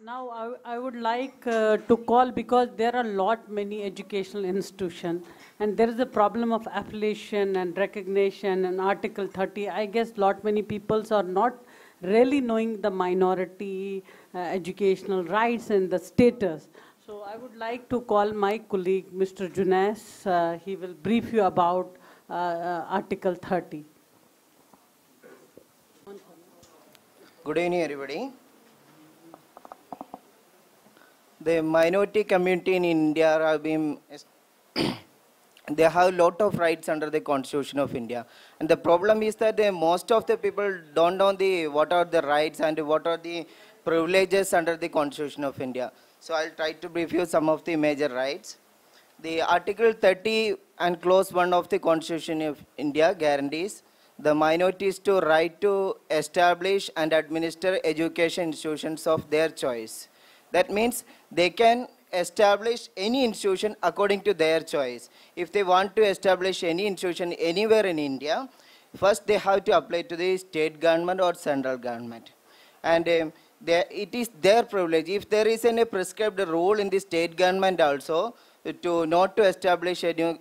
Now, I would like to call because there are many educational institutions, and there is a problem of affiliation and recognition and Article 30. I guess many peoples are not really knowing the minority educational rights and the status. So I would like to call my colleague, Mr. Junes. He will brief you about Article 30. Good evening, everybody. The minority community in India have been, they have a lot of rights under the Constitution of India. And the problem is that most of the people don't know what are the rights and what are the privileges under the Constitution of India. So I'll try to brief you some of the major rights. The Article 30 and Clause 1 of the Constitution of India guarantees the minorities to right to establish and administer education institutions of their choice. That means they can establish any institution according to their choice. If they want to establish any institution anywhere in India, first they have to apply to the state government or central government. And it is their privilege. If there is any prescribed rule in the state government also not to establish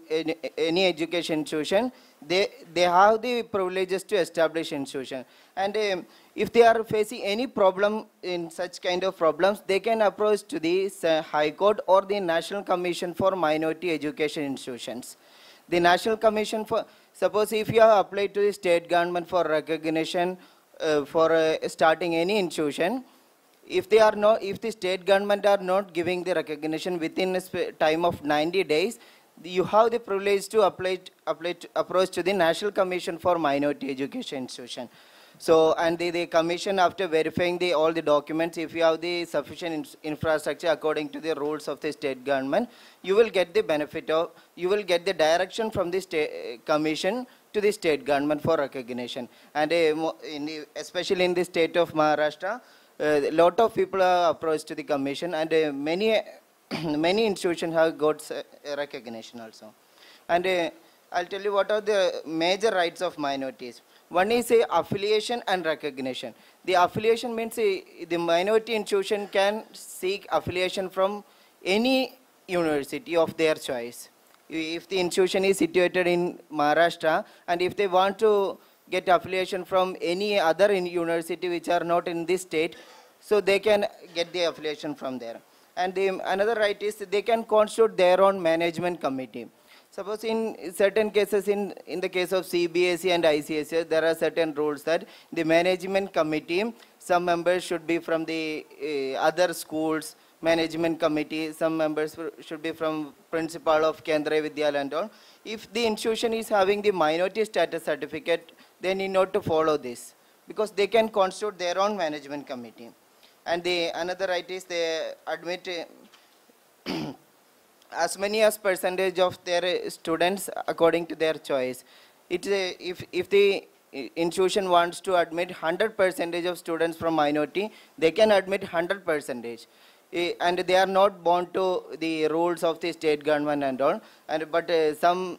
any education institution, they have the privileges to establish institution. And if they are facing any problem in such kind of problems, they can approach to the High Court or the National Commission for Minority Education Institutions. The National Commission for, suppose if you have applied to the state government for recognition for starting any institution, if the state government are not giving the recognition within a time of 90 days, you have the privilege to approach to the National Commission for Minority Education Institution. So, and the commission, after verifying all the documents, if you have the sufficient infrastructure according to the rules of the state government, you will get the benefit of, you will get the direction from the state commission to the state government for recognition. And especially in the state of Maharashtra, a lot of people are approached to the commission, and many many institutions have got recognition also. And I'll tell you what are the major rights of minorities. One is affiliation and recognition. The affiliation means the minority institution can seek affiliation from any university of their choice. If the institution is situated in Maharashtra, and if they want to get affiliation from any other university which are not in this state, so they can get the affiliation from there. And another right is they can constitute their own management committee. Suppose in certain cases, in the case of CBSE and ICSE, there are certain rules that the management committee, some members should be from the other schools, management committee, some members should be from principal of Kendriya Vidyalaya and all. If the institution is having the minority status certificate, they need not to follow this, because they can constitute their own management committee. And the another right is they admit as many as percentage of their students according to their choice. If the institution wants to admit 100% of students from minority, they can admit 100%. And they are not bound to the rules of the state government and all. And but some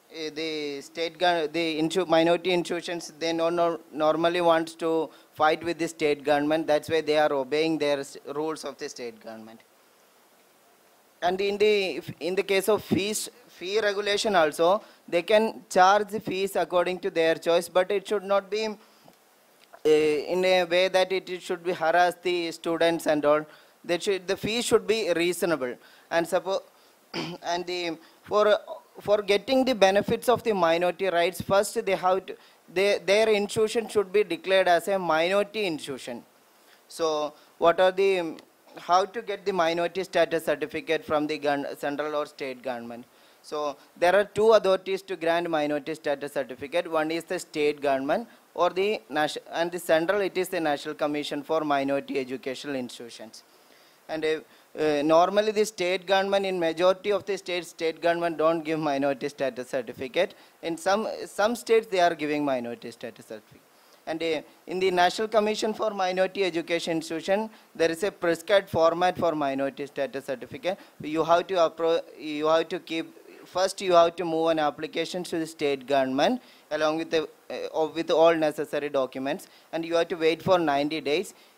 the minority institutions, they normally want to fight with the state government. That's why they are obeying their rules of the state government. And in the case of fee regulation also, they can charge the fees according to their choice, but it should not be in a way that it should be harass the students and all. The fee should be reasonable. And suppose and for getting the benefits of the minority rights, first they have to, their institution should be declared as a minority institution. So what are the, how to get the minority status certificate from the central or state government? So there are two authorities to grant minority status certificate. One is the state government or the national, and the central, it is the National Commission for Minority Educational Institutions. And normally the state government, in majority of the states, state government don't give minority status certificate. In some states they are giving minority status certificate. And in the National Commission for Minority Education Institution, there is a prescribed format for minority status certificate. You have to keep, first you have to move an application to the state government along with with all necessary documents, and you have to wait for 90 days.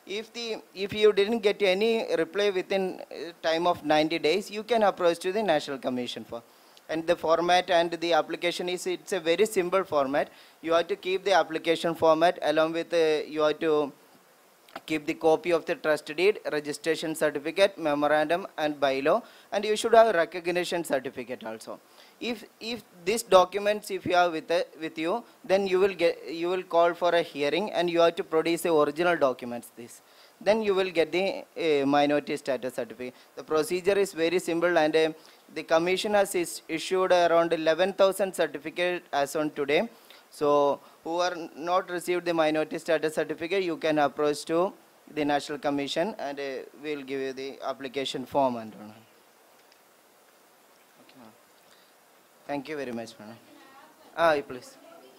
if you didn't get any reply within time of 90 days, you can approach to the National Commission for. And the format and the application it's a very simple format. You have to keep the application format along with you have to keep the copy of the trust deed, registration certificate, memorandum and bylaw, and you should have a recognition certificate also. If these documents if you have with you, then you will call for a hearing and you have to produce the original documents then you will get the minority status certificate. The procedure is very simple, and the commission has issued around 11,000 certificates as on today. So who are not received the minority status certificate, you can approach to the National Commission and we'll give you the application form and all. Okay, ma'am. Thank you very much, madam. Please.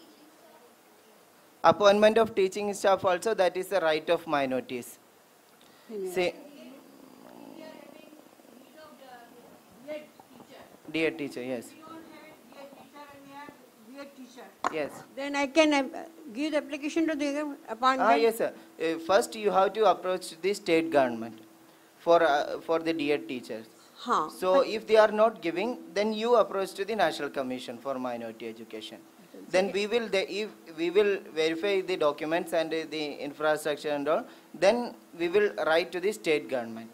Appointment of teaching staff also, that is the right of minorities. Say, dear teacher, yes. Yes. Then I can give the application to the appointment? Yes, sir. First, you have to approach the state government for the DED teachers. So, if they are not giving, then you approach to the National Commission for Minority Education. Then we will verify the documents and the infrastructure and all. Then we will write to the state government.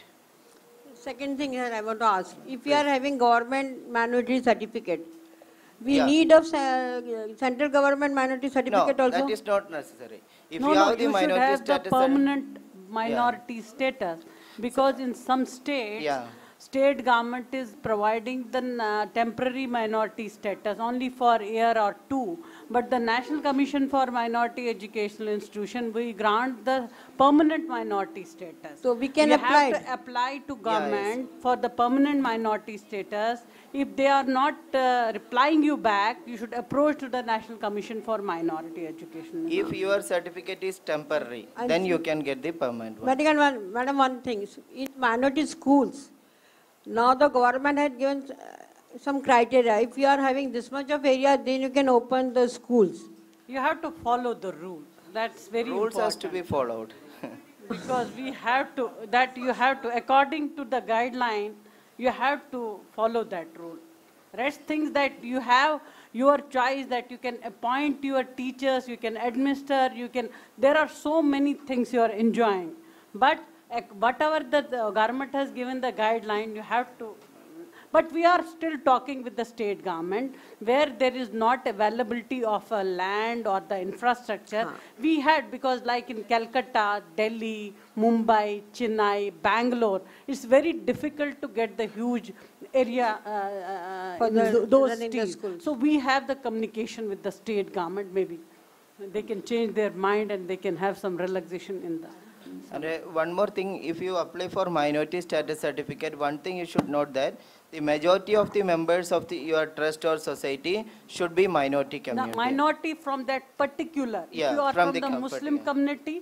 Second thing that I want to ask, if we are having government minority certificate, we need of central government minority certificate also? No, that is not necessary. If you have the should minority have the status, permanent minority status, because in some states, state government is providing the temporary minority status only for a year or two, but the National Commission for Minority Educational Institution, we grant the permanent minority status. So we can you apply. have to apply to government for the permanent minority status. If they are not replying you back, you should approach to the National Commission for Minority Education. If your certificate is temporary, then you can get the permanent one. Madam, one thing, in minority schools, now the government had given some criteria. If you are having this much of area, then you can open the schools. You have to follow the rules. That's very important. Rules has to be followed. Because you have to, according to the guideline, you have to follow that rule. Rest things that you have your choice, that you can appoint your teachers, you can administer, there are so many things you are enjoying. But whatever the government has given the guideline, you have to. But we are still talking with the state government where there is not availability of a land or the infrastructure. We had, because like in Calcutta, Delhi, Mumbai, Chennai, Bangalore, it's very difficult to get the huge area for those cities. So we have the communication with the state government, maybe. They can change their mind and they can have some relaxation in the. And one more thing, if you apply for minority status certificate, one thing you should note that the majority of the members of your trust or society should be minority community. The minority from that particular. Yeah, if you are from the Muslim particular community,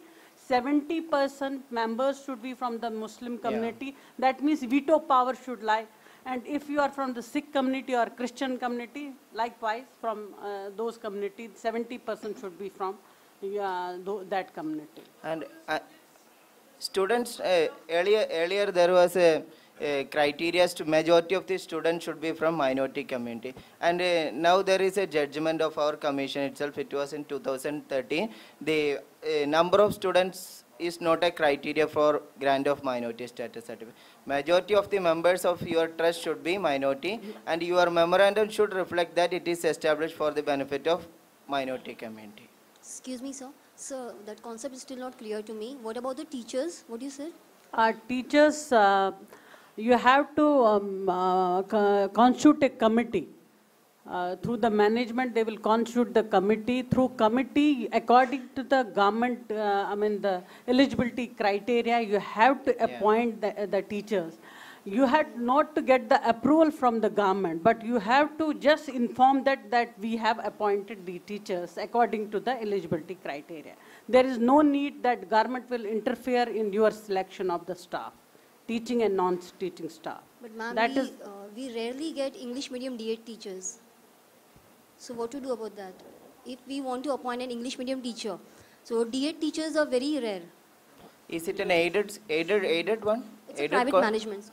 70% members should be from the Muslim community. Yeah. That means veto power should lie. And if you are from the Sikh community or Christian community, likewise from those communities, 70% should be from that community. And students, earlier there was a criteria to majority of the students should be from minority community, and now there is a judgment of our commission itself. It was in 2013. The number of students is not a criteria for grant of minority status certificate. Majority of the members of your trust should be minority, and your memorandum should reflect that it is established for the benefit of minority community. Excuse me, sir. Sir, that concept is still not clear to me. What about the teachers? What you said? Teachers, you have to constitute a committee. Through the management, they will constitute the committee. Through committee, according to the government, the eligibility criteria, you have to appoint the teachers. You had not to get the approval from the government, but you have to just inform that we have appointed the teachers according to the eligibility criteria. There is no need that government will interfere in your selection of the staff, teaching and non-teaching staff. But ma'am, we rarely get English medium DED teachers. So what to do about that? If we want to appoint an English medium teacher, so DED teachers are very rare. Is it an aided one? It's a Aided private co- management.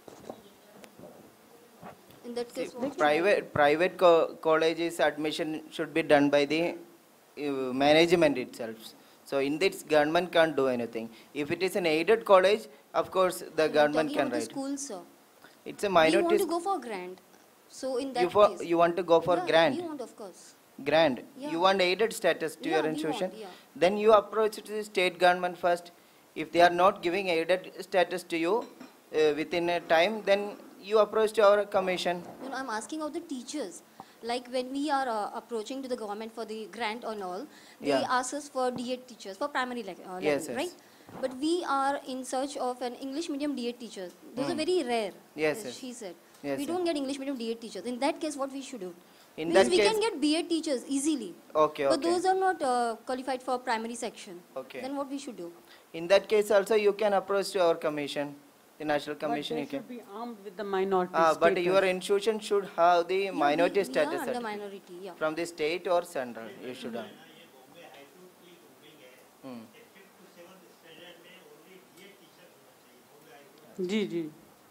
In that case, what? private colleges admission should be done by the management itself. So in this, government can't do anything. If it is an aided college, of course the You're government talking can about the write. schools, sir. It's a We want minority. to go for grant. So in that case, You want to go for yeah, grant. we want, of course. Grant. Yeah. You want aided status to Yeah, your we institution. want, yeah. Then you approach to the state government first. If they are not giving aided status to you within a time, then you approach to our commission. No, no, I'm asking of the teachers. Like when we are approaching to the government for the grant and all, they Yeah. ask us for D8 teachers for primary level, Yes, yes. right? But we are in search of an English medium D8 teacher. Those are very rare. Yes, as yes. she said. Yes, We yes. don't get English medium D8 teachers. In that case, what we should do? In Because that we case, can get B8 teachers easily. okay, But okay. those are not qualified for primary section. Okay. Then what we should do? In that case also you can approach to our commission, the national But commission. they You can. should be armed with the minority But status. your institution should have the Yeah, minority we status are under certificate. minority, yeah. From the state or central. You should have. Hmm. Ji ji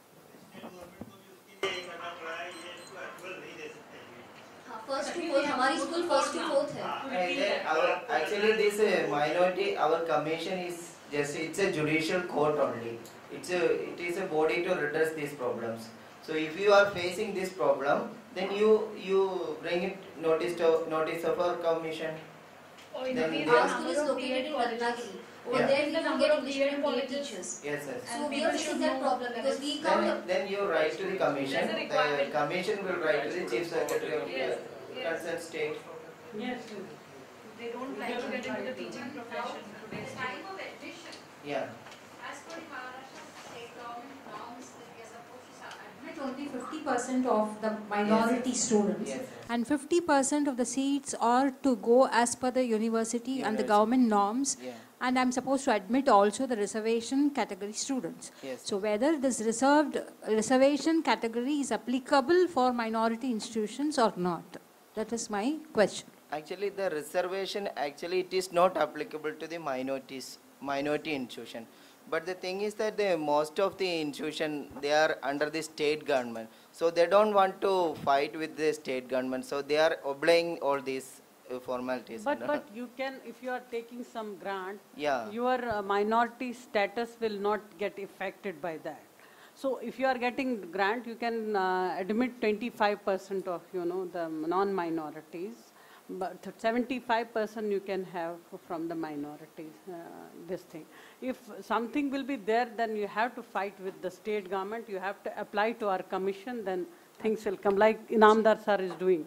First to fourth, हमारी school first to fourth है. And then actually this minority, our commission is just, it's a judicial court only. It is a body to redress these problems. So if you are facing this problem, then you bring it notice of our commission. Then Our school is located in Ratnagiri. Over Yeah. there we don't get English medium DA teachers. Yes, yes. So we are facing that problem because we can't. Then you write to the commission. The commission will write to the chief secretary of the concerned state. yes They don't like to get into the teaching profession today's time of admission. Yeah. As per the Maharashtra state government norms, we are supposed to admit only 50% of the minority students. Yes. And 50% of the seats are to go as per the university and the government norms. Yeah. And I'm supposed to admit also the reservation category students. Yes. So whether this reservation category is applicable for minority institutions or not, that is my question. Actually, the reservation, it is not applicable to the minority institution. But the thing is that most of the institution, they are under the state government. So they don't want to fight with the state government. So they are obeying all these formalities. but you can, if you are taking some grant, Yeah. your minority status will not get affected by that. So if you are getting grant, you can admit 25% of, the non-minorities, but 75% you can have from the minorities, this thing. If something will be there, then you have to fight with the state government, you have to apply to our commission, then things will come, like Inamdar sir is doing.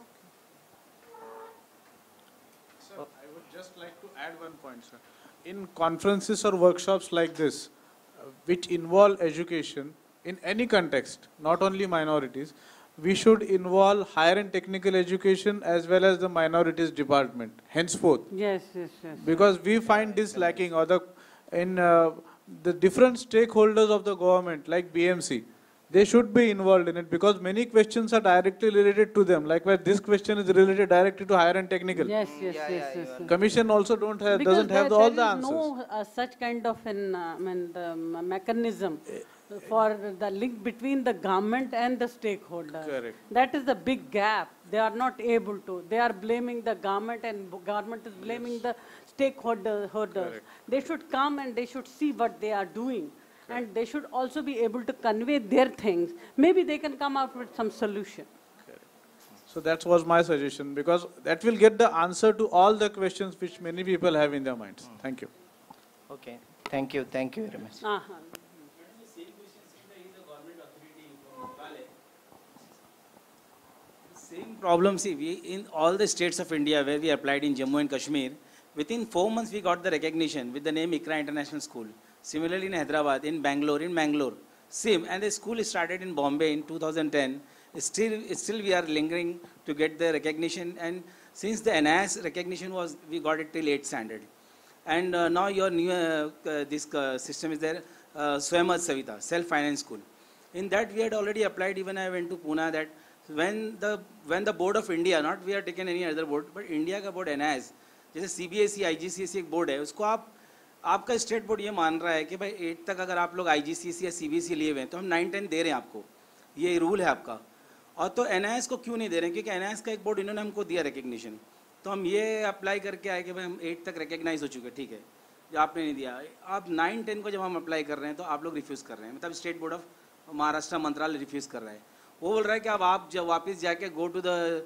Sir, I would just like to add one point, sir. In conferences or workshops like this, which involve education in any context, not only minorities, we should involve higher and technical education as well as the minorities department, henceforth. Yes. Because we find this lacking, or the different stakeholders of the government, like BMC, they should be involved in it because many questions are directly related to them. Like where this question is related directly to higher and technical. Yes. Commission also doesn't Because have all the there is answers. no such kind of mechanism for the link between the government and the stakeholders. Correct. That is the big gap. They are not able to. They are blaming the government and government is blaming the stakeholders. They should come and they should see what they are doing. And they should also be able to convey their things. Maybe they can come out with some solution. So that was my suggestion because that will get the answer to all the questions which many people have in their minds. Thank you. Okay. Thank you very much. Same problem, see, we in all the states of India where we applied in Jammu and Kashmir, within 4 months we got the recognition with the name ICRA International School. Similarly in Hyderabad, in Bangalore, same. And the school started in Bombay in 2010. Still we are lingering to get the recognition. And since the NIS recognition we got it till 8th standard. And now your new system is there, Swayam Savita, self-finance school. In that we had already applied, even I went to Pune, that when the board of India, not we have taken any other board, but India का board NIS, जैसे CBSE, IGCSE एक board है, उसको आप आपका state board ये मान रहा है कि भाई 8 तक अगर आप लोग IGCSE या CBSE लिए हुए हैं तो हम 9-10 दे रहे हैं आपको, ये रूल है आपका। और तो NIS को क्यों नहीं दे रहे हैं? क्योंकि NIS का एक बोर्ड इन्होंने हमको दिया रिकग्निशन, तो हम ये अप्लाई करके आए कि भाई हम 8 तक रिकग्नाइज हो चुके, ठीक है, जो आपने नहीं दिया। आप 9-10 को जब हम अप्लाई कर रहे हैं तो आप लोग रिफ्यूज़ कर रहे हैं, मतलब स्टेट बोर्ड ऑफ महाराष्ट्र मंत्रालय रिफ्यूज़ कर रहा है। वो बोल रहा है कि अब आप जब वापस जाके गो टू द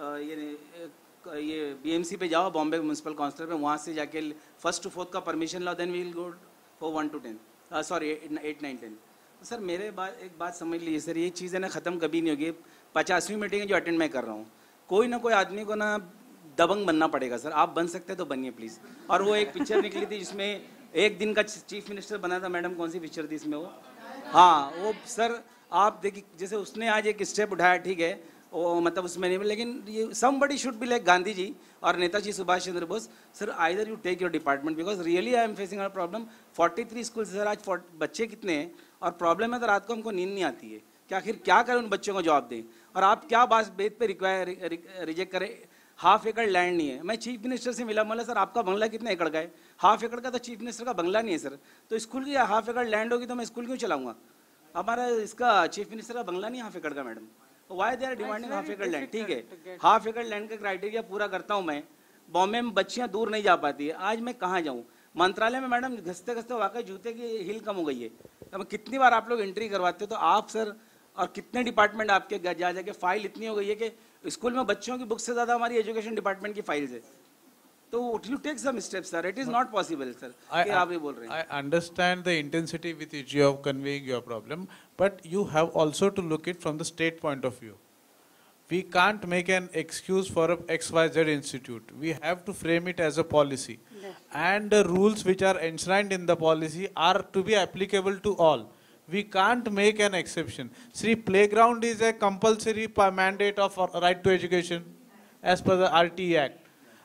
ये BMC पे जाओ, बॉम्बे म्यूनसिपल काउंसिल पे, वहाँ से जाके 1st to 4th का परमिशन लाओ, then we will go for 1 to 10, sorry 8, 9, 10। तो सर मेरे एक बात समझ लीजिए सर, ये चीज़ है ना ख़त्म कभी नहीं होगी। 50वीं मीटिंग है जो अटेंड मैं कर रहा हूँ, कोई ना कोई आदमी को ना दबंग बनना पड़ेगा सर। आप बन सकते हैं तो बनिए प्लीज़। और वो एक पिक्चर निकली थी जिसमें एक दिन का चीफ मिनिस्टर बना था, मैडम कौन सी पिक्चर थी इसमें वो? हाँ वो सर आप देखिए, जैसे उसने आज एक स्टेप उठाया, ठीक है, वो मतलब उसमें नहीं, लेकिन ये somebody should be like Gandhi ji और Netaji Subhash Chandra Bose. Sir either you take your department, because really I am facing a problem. 43 school sir, आज बच्चे कितने हैं और प्रॉब्लम है तो रात को हमको नींद नहीं आती है कि आखिर क्या करें उन बच्चों को जवाब दें। और आप क्या बात बेद पे रिजेक्ट करें? ½ एकड़ लैंड नहीं है। मैं चीफ मिनिस्टर से मिला, मतलब सर आपका बंगला कितने एकड़ का है? ½ एकड़ का तो चीफ मिनिस्टर का बंगला नहीं है सर। तो स्कूल की ½ एकड़ लैंड होगी तो मैं स्कूल क्यों चलाऊंगा? हमारा इसका चीफ मिनिस्टर का बंगला नहीं ½ एकड़ का madam. Why they are demanding ½ एकड़ लैंड? ठीक है, ½ एकड़ लैंड का क्राइटेरिया पूरा करता हूँ मैं, बॉम्बे में बच्चियाँ दूर नहीं जा पाती है, आज मैं कहाँ जाऊँ? मंत्रालय में मैडम घसते घसते वाकई जूते की हिल कम हो गई है। अब कितनी बार आप लोग एंट्री करवाते हो तो आप सर, और कितने डिपार्टमेंट आपके जा जाके फाइल इतनी हो गई है कि स्कूल में बच्चों की बुक से ज़्यादा हमारी एजुकेशन डिपार्टमेंट की फाइल्स है। तो you take some steps sir, it is not possible sir कि आप ये बोल रहे हैं। I understand the intensity with which you are conveying your problem, but you have also to look it from the state point of view. We can't make an excuse for a XYZ institute. We have to frame it as a policy. Yes. And the rules which are enshrined in the policy are to be applicable to all. We can't make an exception. See, playground is a compulsory mandate of right to education as per the RTE Act.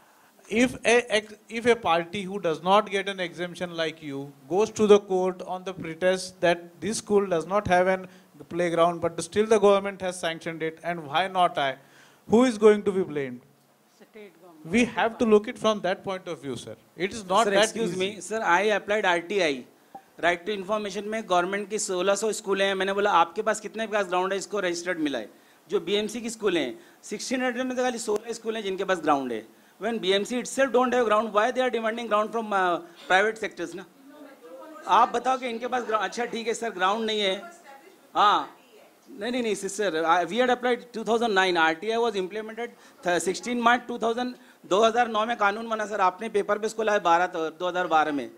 If a party who does not get an exemption like you goes to the court on the pretext that this school does not have an playground, but still the government has sanctioned it, and why not I? Who is going to be blamed? State government. We have to look it from that point of view, sir. It is not sir, that excuse easy. me, sir, I applied RTI, right to information में government की 1600 स्कूलें हैं। मैंने बोला आपके पास कितने पास ground है, इसको रजिस्टर्ड मिला है। जो BMC की स्कूलें हैं 1600 में तो खाली 16 स्कूल हैं जिनके पास ग्राउंड है। When BMC itself don't have ground, why they are demanding ground from private sectors ना? आप बताओ कि इनके पास अच्छा ठीक है सर ग्राउंड नहीं है। हाँ नहीं sister, we had applied 2009, RTI was implemented 16 March 2009 में कानून बना सर। आपने पेपर पे इसको लाया 2012 में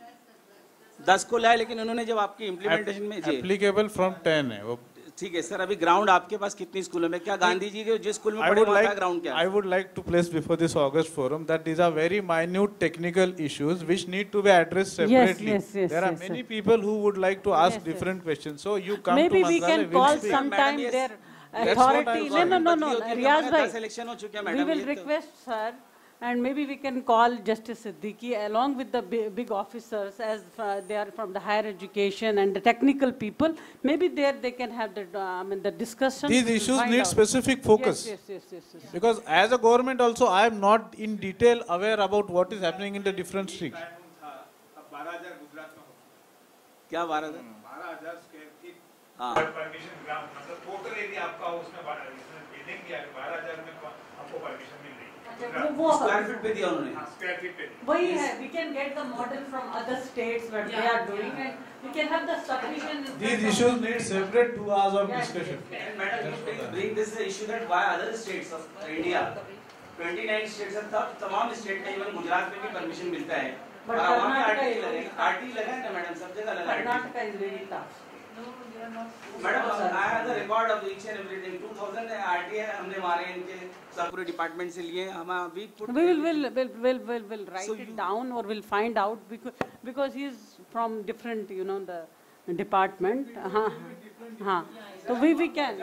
10 को लाया, लेकिन उन्होंने जब आपकी इम्प्लीमेंटेशन में एप्लीकेबल फ्रॉम 10 है वो। ठीक है सर, अभी ग्राउंड आपके पास कितनी स्कूलों में? क्या गांधी जी के जिस स्कूल में पढ़े वहाँ का ग्राउंड क्या? I would like to place before this August forum that these are very minute technical issues which need to be addressed separately. Yes, there are many people who would like to ask different questions. So you come maybe to we can call sometime their authority. No. Riyaz bhai, we will request sir, and maybe we can call Justice Siddiqui along with the big officers, as they are from the higher education and the technical people. Maybe there they can have the discussion. These issues need specific focus. Yes. Because as a government also, I am not in detail aware about what is happening in the different streets. 12,000 Gujarat में क्या 12,000? 12,000 square feet. हाँ। Permission ground मतलब total area आपका उसमें building दिया 12,000 में आपको permission मिल रही है। वो स्क्वायर फीट पे दिया उन्होंने। हाँ स्क्वायर फीट पे। वही है, we can get the model from other states what they are doing, and we can have the submission. These issues need separate 2 hours of discussion. And madam, you bring this issue that why other states of India, 29 states हैं, तब तमाम state में even Gujarat में भी permission मिलता है। और वहाँ पे RTI लगा है ना मैडम, सब जगह लगा है। Karnataka is very tough. Madam, I have the record of each and everything. 2000 RTI हमने मारे इनके सब पूरे डिपार्टमेंट से लिए। हम we will write it down or we'll find out because he is from different the department. हाँ तो we can.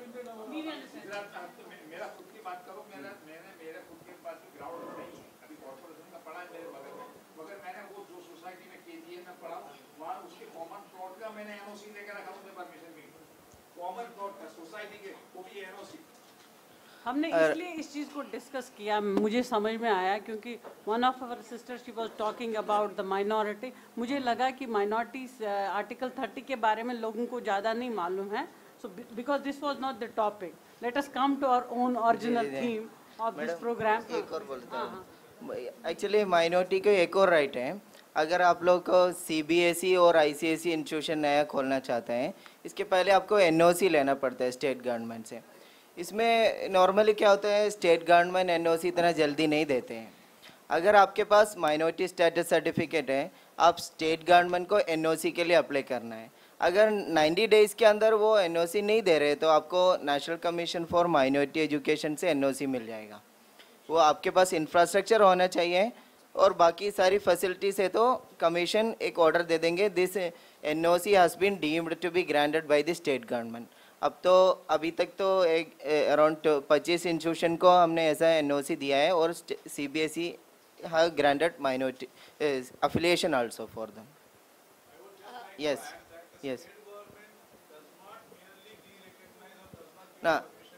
मेरा खुद की बात करो, मेरे खुद के पास ग्राउंड नहीं है, अभी कॉर्पोरेशन का पड़ा है मेरे बगल में, मगर मैंने वो जो सोसाइटी में KGA में पढ़ा वहाँ उसके कॉमन प्लॉट का मैंने NOC लेकर रखा, मुझे परमिशन मिली। कॉमन प्लॉट का सोसाइटी के वो भी NOC। हमने इसलिए इस चीज़ को डिस्कस किया, मुझे समझ में आया क्योंकि one of our sister she was talking about the minority. मुझे लगा कि माइनॉरिटीज आर्टिकल 30 के बारे में लोगों को ज़्यादा नहीं मालूम है. So because this was not the topic, let us come to our own original theme of this programme. एक और बोलता हूँ, एक्चुअली माइनॉरिटी को एक और राइट है. अगर आप लोग को CBSE और ICSE इंस्टीट्यूशन नया खोलना चाहते हैं, इसके पहले आपको NOC लेना पड़ता है स्टेट गवर्नमेंट से. इसमें नॉर्मली क्या होता है, स्टेट गवर्नमेंट NOC इतना जल्दी नहीं देते हैं. अगर आपके पास माइनॉरिटी स्टेटस सर्टिफिकेट है, आप स्टेट गवर्नमेंट को NOC के लिए अप्लाई करना है. अगर 90 डेज़ के अंदर वो NOC नहीं दे रहे तो आपको National Commission for Minority Education से NOC मिल जाएगा. वो आपके पास इंफ्रास्ट्रक्चर होना चाहिए और बाकी सारी फैसिलिटीज है तो कमीशन एक ऑर्डर दे देंगे, this NOC has been deemed to be granted by the state government. अब तो अभी तक तो एक अराउंड 25 इंस्टीट्यूशन को हमने ऐसा NOC दिया है और CBSE have granted minority affiliation also for them. Yes, yes. No.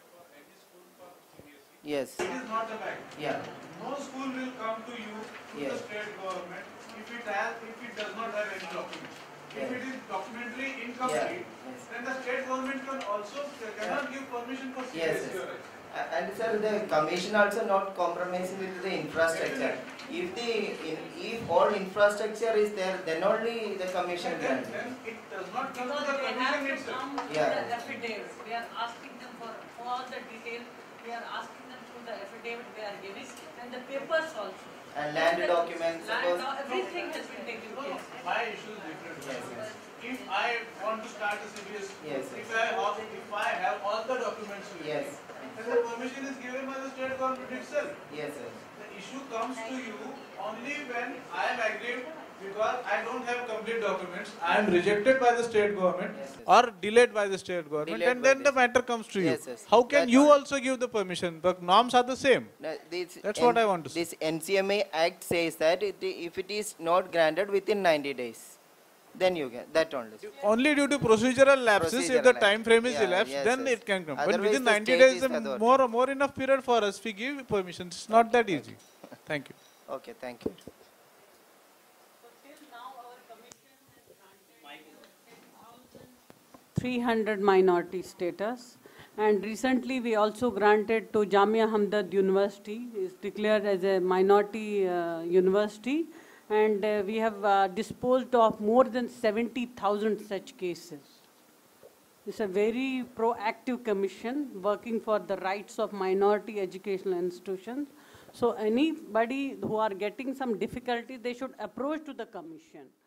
Yes. It is not a fact. Yeah. No school will come to you, to the Yes. state government, if it does not have any document. If Yeah. it is documentary incomplete, Yes. then the state government cannot give permission for Yes, CBSE. yes. And sir, the commission also not compromising with the infrastructure. If all infrastructure is there, then only the commission Then can. it does not come to Because the they have commission to itself. come to Yeah. the affidavit. We are asking them for all the details. We are asking them through the affidavit we are giving and the papers also. And land documents, Land, suppose. everything has been taken No, care. my issue is different. Yes, yes. If I want to start a CBSE, Yes, yes. if I have all the documents with me, Yes. then the permission is given by the state government itself. Yes, sir. The issue comes to you only when I am aggrieved because I don't have complete documents. I am rejected by the state government Yes, yes. or delayed by the state government, Delayed and by then the this. matter comes to you. Yes, yes. How can That you one. also give the permission? The norms are the same. No, this That's what I want to say. This NCMA Act says that if it is not granted within 90 days, then you can, that only. Only due to procedural lapses, if the Procedural time frame is lapse. Yeah, elapsed, yes, then yes. it can come. But Otherwise within the 90 state days, is is authority. more enough period for us. We give permissions. It's not that easy. Thank you. Okay, thank you. 300 minority status, and recently we also granted to Jamia Hamdard University, is declared as a minority university, and we have disposed of more than 70,000 such cases. It's a very proactive commission working for the rights of minority educational institutions. So anybody who are getting some difficulty, they should approach to the commission.